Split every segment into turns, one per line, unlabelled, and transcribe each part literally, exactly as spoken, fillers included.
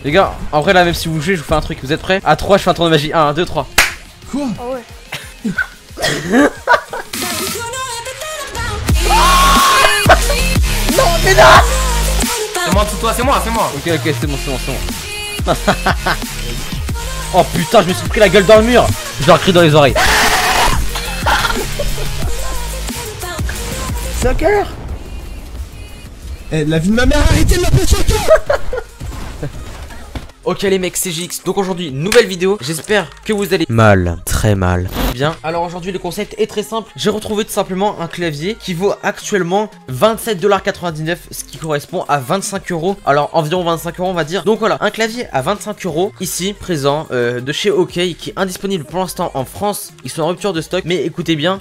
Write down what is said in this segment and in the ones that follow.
Les gars, en vrai là même si vous jouez je vous fais un truc, vous êtes prêts? À trois je fais un tour de magie, un, deux, trois.
Quoi?
Ah ouais.
Non mais non.
C'est moi en dessous de toi, c'est moi, c'est moi.
Ok ok c'est bon c'est bon c'est bon. Oh putain je me suis pris la gueule dans le mur. Je leur crie dans les oreilles. C'est à quelle heure?
Eh, la vie de ma mère, arrêtez de m'appeler sur le cœur.
Ok les mecs, c'est G X, donc aujourd'hui nouvelle vidéo, j'espère que vous allez mal, très mal. Bien, alors aujourd'hui le concept est très simple, j'ai retrouvé tout simplement un clavier qui vaut actuellement vingt-sept virgule quatre-vingt-dix-neuf dollars, ce qui correspond à vingt-cinq euros, alors environ vingt-cinq euros on va dire. Donc voilà, un clavier à vingt-cinq euros, ici présent, euh, de chez OK, qui est indisponible pour l'instant en France, ils sont en rupture de stock, mais écoutez bien.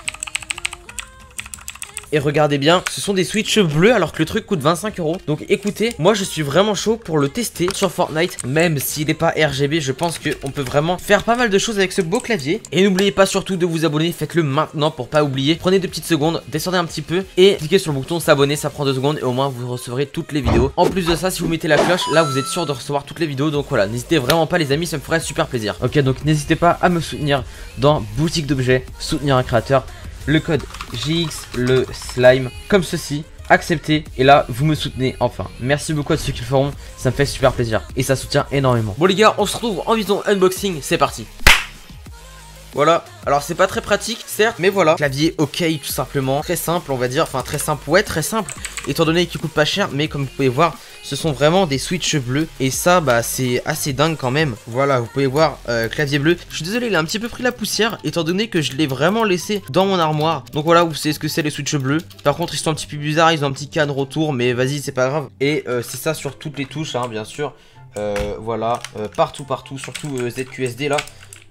Et regardez bien, ce sont des switches bleus alors que le truc coûte vingt-cinq euros. Donc écoutez, moi je suis vraiment chaud pour le tester sur Fortnite. Même s'il n'est pas R G B, je pense qu'on peut vraiment faire pas mal de choses avec ce beau clavier. Et n'oubliez pas surtout de vous abonner, faites-le maintenant pour pas oublier. Prenez deux petites secondes, descendez un petit peu et cliquez sur le bouton s'abonner, ça prend deux secondes et au moins vous recevrez toutes les vidéos. En plus de ça, si vous mettez la cloche, là vous êtes sûr de recevoir toutes les vidéos. Donc voilà, n'hésitez vraiment pas les amis, ça me ferait super plaisir. Ok, donc n'hésitez pas à me soutenir dans boutique d'objets, soutenir un créateur. Le code G X, le slime, comme ceci, acceptez, et là vous me soutenez enfin. Merci beaucoup à ceux qui le feront, ça me fait super plaisir et ça soutient énormément. Bon les gars, on se retrouve en vidéo unboxing, c'est parti. Voilà, alors c'est pas très pratique certes, mais voilà, clavier OK tout simplement, très simple on va dire, enfin très simple, ouais très simple, étant donné qu'il coûte pas cher, mais comme vous pouvez voir, ce sont vraiment des switches bleus, et ça bah c'est assez dingue quand même. Voilà, vous pouvez voir, euh, clavier bleu, je suis désolé il a un petit peu pris la poussière, étant donné que je l'ai vraiment laissé dans mon armoire, donc voilà, vous savez ce que c'est les switches bleus. Par contre ils sont un petit peu bizarres, ils ont un petit cadre autour, mais vas-y c'est pas grave, et euh, c'est ça sur toutes les touches hein, bien sûr, euh, voilà, euh, partout partout, surtout euh, Z Q S D là.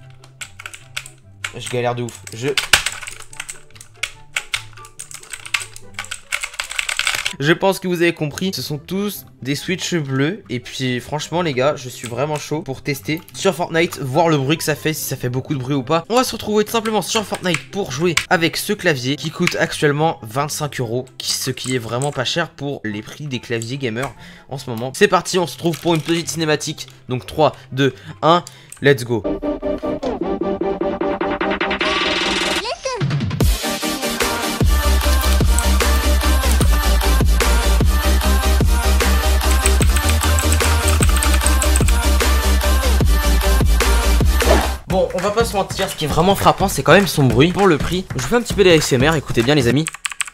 Je galère de ouf. Je... Je pense que vous avez compris. Ce sont tous des switches bleus. Et puis franchement les gars, je suis vraiment chaud pour tester sur Fortnite, voir le bruit que ça fait, si ça fait beaucoup de bruit ou pas. On va se retrouver tout simplement sur Fortnite pour jouer avec ce clavier qui coûte actuellement vingt-cinq euros, ce qui est vraiment pas cher pour les prix des claviers gamers en ce moment. C'est parti, on se retrouve pour une petite cinématique. Donc trois, deux, un, let's go. Bon, on va pas se mentir, ce qui est vraiment frappant, c'est quand même son bruit. Pour le prix, je vous fais un petit peu d'A S M R, écoutez bien les amis.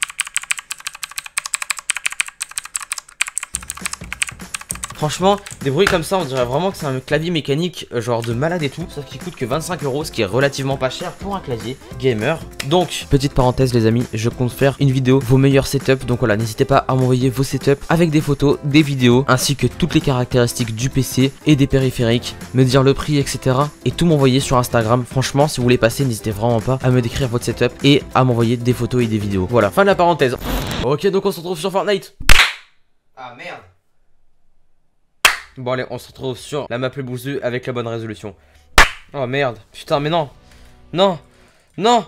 Franchement, des bruits comme ça, on dirait vraiment que c'est un clavier mécanique, genre de malade et tout. Sauf qu'il coûte que vingt-cinq euros, ce qui est relativement pas cher pour un clavier gamer. Donc, petite parenthèse les amis, je compte faire une vidéo, vos meilleurs setups. Donc voilà, n'hésitez pas à m'envoyer vos setups avec des photos, des vidéos, ainsi que toutes les caractéristiques du P C et des périphériques. Me dire le prix, et cetera. Et tout m'envoyer sur Instagram. Franchement, si vous voulez passer, n'hésitez vraiment pas à me décrire votre setup et à m'envoyer des photos et des vidéos. Voilà, fin de la parenthèse. Ok, donc on se retrouve sur Fortnite. Ah merde. Bon allez, on se retrouve sur la map le bouseux avec la bonne résolution. Oh merde, putain mais non. Non, non.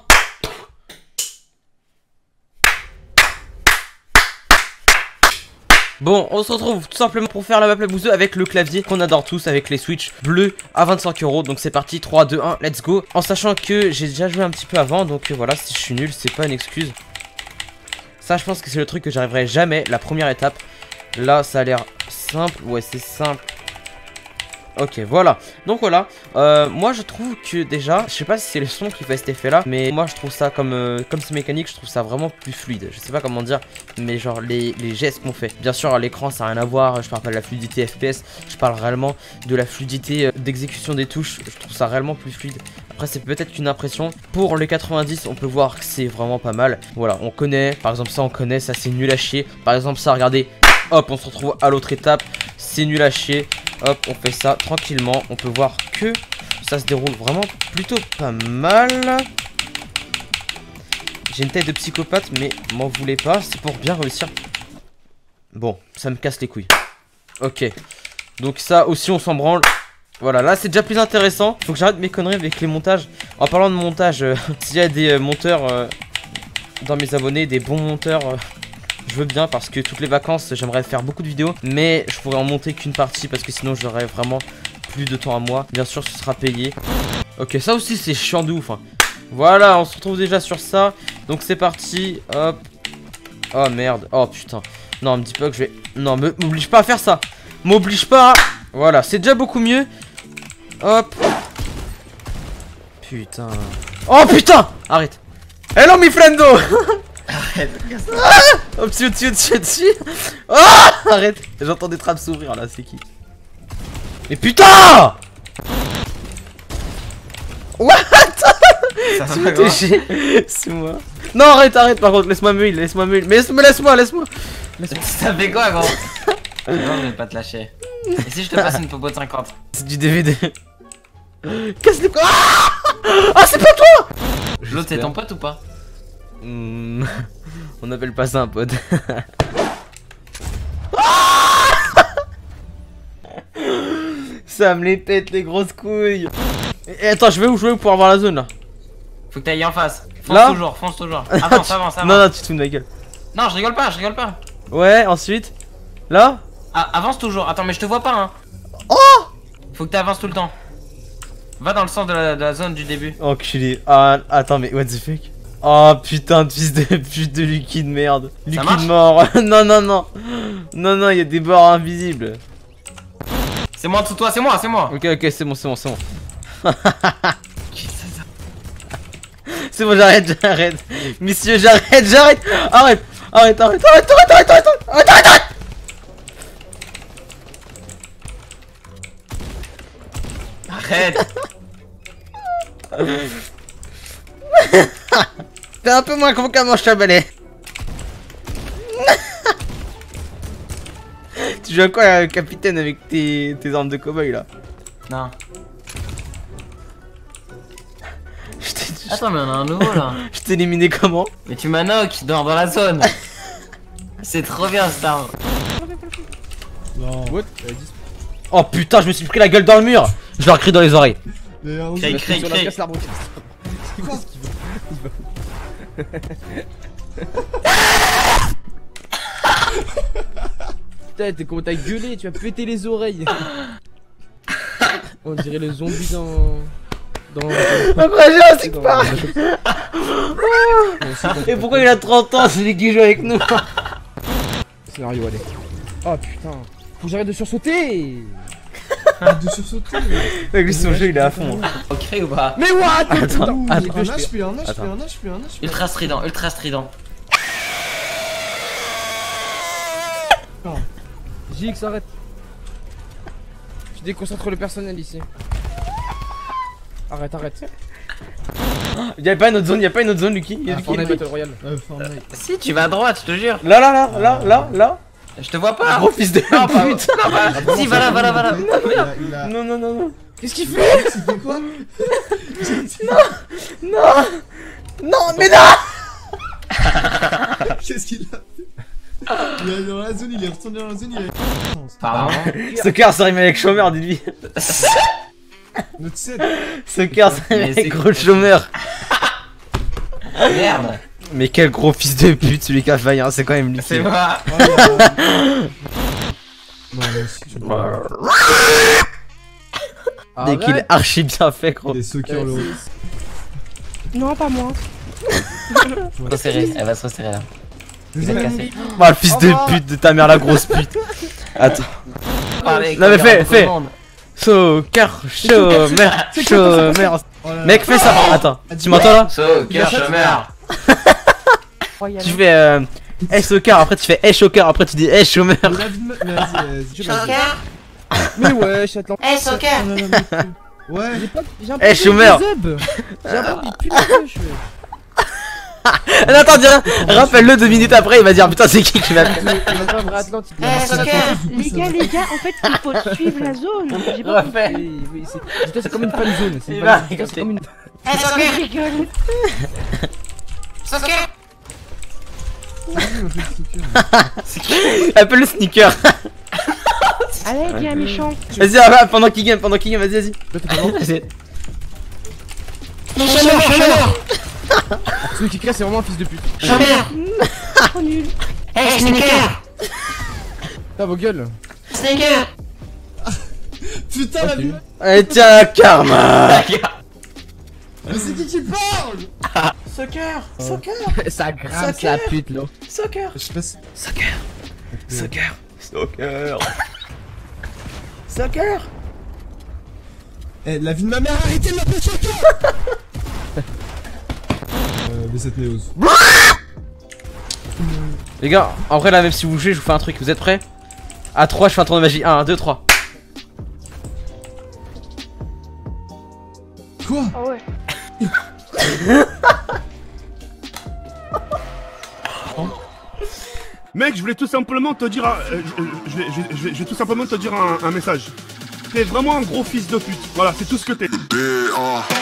Bon, on se retrouve tout simplement pour faire la map le bouseux avec le clavier qu'on adore tous, avec les switches bleus à vingt-cinq euros. Donc c'est parti, trois, deux, un, let's go. En sachant que j'ai déjà joué un petit peu avant, donc voilà, si je suis nul, c'est pas une excuse. Ça je pense que c'est le truc que j'arriverai jamais, la première étape. Là ça a l'air simple, ouais c'est simple. Ok voilà, donc voilà, euh, moi je trouve que déjà, je sais pas si c'est le son qui fait cet effet là, mais moi je trouve ça comme euh, comme c'est mécanique, je trouve ça vraiment plus fluide. Je sais pas comment dire, mais genre les, les gestes qu'on fait. Bien sûr à l'écran ça n'a rien à voir, je parle pas de la fluidité F P S, je parle réellement de la fluidité euh, d'exécution des touches. Je trouve ça réellement plus fluide. Après c'est peut-être qu'une impression. Pour les quatre-vingt-dix on peut voir que c'est vraiment pas mal. Voilà, on connaît, par exemple ça on connaît, ça c'est nul à chier. Par exemple ça, regardez. Hop, on se retrouve à l'autre étape. C'est nul à chier. Hop, on fait ça tranquillement. On peut voir que ça se déroule vraiment plutôt pas mal. J'ai une tête de psychopathe, mais m'en voulez pas. C'est pour bien réussir. Bon, ça me casse les couilles. Ok. Donc ça aussi, on s'en branle. Voilà, là c'est déjà plus intéressant. Faut que j'arrête mes conneries avec les montages. En parlant de montage, euh, s'il y a des euh, monteurs euh, dans mes abonnés, des bons monteurs... Euh, je veux bien parce que toutes les vacances j'aimerais faire beaucoup de vidéos, mais je pourrais en monter qu'une partie parce que sinon j'aurais vraiment plus de temps à moi. Bien sûr ce sera payé. Ok, ça aussi c'est chiant de ouf hein. Voilà, on se retrouve déjà sur ça. Donc c'est parti, hop. Oh merde, oh putain. Non, me dis pas que je vais... Non, m'oblige pas à faire ça. M'oblige pas à... Voilà, c'est déjà beaucoup mieux. Hop. Putain. Oh putain. Arrête. Hello mi friendo. Arrête. Ah, au-dessus, au-dessus, au-dessus, au-dessus. Oh, arrête. J'entends des trappes s'ouvrir là, c'est qui? Mais putain. What? Tu m'as touché. C'est moi. Non, arrête, arrête par contre, laisse-moi me heal, laisse-moi me heal. Mais laisse-moi, laisse-moi, laisse-moi.
Ça fait quoi gros? Non, je vais pas te lâcher. Et si je te passe une popo de cinquante?
C'est du D V D. Casse les quoi? Ah, c'est pas toi.
L'autre c'est ton pote ou pas?
Mmh, on appelle pas ça un pote. Ça me les pète les grosses couilles. Et attends, je vais où, je vais où pour avoir la zone là?
Faut que t'ailles en face. Fonce
Là
toujours, fonce toujours. Avance, avance, avance.
Non, non, tu te fous de ma gueule.
Non, je rigole pas, je rigole pas.
Ouais, ensuite. Là?
Ah, avance toujours. Attends, mais je te vois pas hein.
Oh!
Faut que t'avances tout le temps. Va dans le sens de la, de la zone du début.
Enculé. Ah, attends, mais what the fuck? Oh putain de fils de pute de Lucky de merde. Lucky de mort. Non, non, non. Non, non, il y a des bords invisibles.
C'est moi en dessous de toi, c'est moi, c'est moi.
Ok, ok, c'est bon, c'est bon, c'est bon. C'est bon, j'arrête, j'arrête. Monsieur, j'arrête, j'arrête. Arrête, arrête, arrête, arrête, arrête, arrête, arrête, arrête, arrête, arrête, arrête.
Arrête.
T'es un peu moins con qu'un manche à balai. Tu joues à quoi, euh, capitaine, avec tes, tes armes de cow-boy là?
Non.
Je t'ai
Attends, mais on a un nouveau là.
Je t'ai éliminé comment?
Mais tu m'as knock dans, dans la zone. C'est trop bien cette arme.
Non. What?
Oh putain, je me suis pris la gueule dans le mur. Je leur crie dans les oreilles.
Crie, crie, crie.
C'est quoi ce qu'il veut? Putain, t'es comment t'as gueulé, tu vas péter les oreilles. On dirait le zombie dans... Dans...
Après j'ai un stick pas. Et pourquoi il a trente ans, celui qui joue avec nous?
Scénario, allez. Oh putain. Faut que j'arrête de sursauter. Arrête de sursauter.
Avec lui son jeu il est à fond.
Ok ou pas?
Mais what?
Attends,
Un
attends.
H P, un H P, un H P, un H P.
Ultra strident, ultra strident.
J X, arrête. Tu déconcentres le personnel ici. Arrête, arrête.
Y'a pas une autre zone, y'a pas une autre zone, Lucky.
Ah, Fortnite Battle Royale. Euh, Fortnite.
Si, tu vas à droite, je te jure.
Là, là, là, là, là, là.
Je te vois pas.
Gros fils de
Non, pas-
pute.
non, pas- Si, va là, va là, va là.
Il a, il a...
Non, non, non, non.
Qu'est-ce qu'il fait? Il fait quoi?
Non, non, mais non.
Qu'est-ce qu'il a fait? Il est dans la zone, il est retourné dans la zone, il est...
Pardon.
Ce cœur ça rime avec chômeur, dis-lui.
Notre set.
Ce cœur ça rime
Mais
avec
c'est-
gros chômeur.
Merde.
Mais quel gros fils de pute, celui qui a failli, hein, c'est quand même lui.
C'est moi.
Oh, il a- Non, mais si, je...
Dès qu'il est archi bien fait, gros.
Il est soccer le...
Non, pas moi.
Se resserrer, elle va se resserrer là. Il est cassé.
Oh, le fils de pute de ta mère, la grosse pute. Attends.
Parlez,
Non, mais
comme
fais,
beaucoup de
fais.
monde.
Soccer, chômeur, chômeur. Mec, fais ça. Attends, tu m'entends là?
Soccer chômeur.
Tu fais euh, hey soccer, après tu fais hey choker, après tu dis hey chômeur.
Mais la vie de ma- mais vas-y, vas-y, je-
Soccer.
Mais ouais, Châtelain.
Hey soccer.
Ouais.
J'ai pas. J'ai un
Eh, chômeur.
J'ai un peu de pute de gauche.
Ah, non, attends, dis rien. Rappelle-le deux minutes après, il va dire putain, c'est qui qui m'a fait.
Il a pas un vrai Atlantique.
Eh, soccer.
Les gars, les gars, en fait, il faut suivre la zone. J'ai pas
Refais.
compris.
Oui, oui, c'est dis-toi, c'est comme une fan zone. C'est
Il
une
va
fan- dis-toi, c'est comme une...
Hey
Je
soccer.
rigole.
Soccer.
Appelle le sneaker.
Allez, viens, méchant.
Vas-y, ah, bah, pendant qu'il game, pendant qu'il game, vas-y, vas-y. Vas-y.
Chômeur, chômeur.
Celui qui crée, c'est vraiment un fils de pute.
Chômeur.
Trop nul.
Hey Sneaker.
Putain, vos gueules.
Sneaker.
Putain, la vie.
Eh tiens, karma.
Mais c'est qui qui parle?
Soccer, soccer,
Ça grince
Soccer.
la pute là.
soccer,
Je sais pas si...
soccer, soccer, soccer, soccer.
Eh, la vie de ma mère, arrêtez de m'appeler Soccer. Euh, B sept Neos.
Les gars, en vrai là même si vous jouez, je vous fais un truc, vous êtes prêts? À trois, je fais un tour de magie. un, deux, trois.
Quoi?
Ah ouais.
Mec, je voulais tout simplement te dire, un- euh, je, je vais, je, vais, je vais- je vais tout simplement te dire un, un message. T'es vraiment un gros fils de pute. Voilà, c'est tout ce que t'es.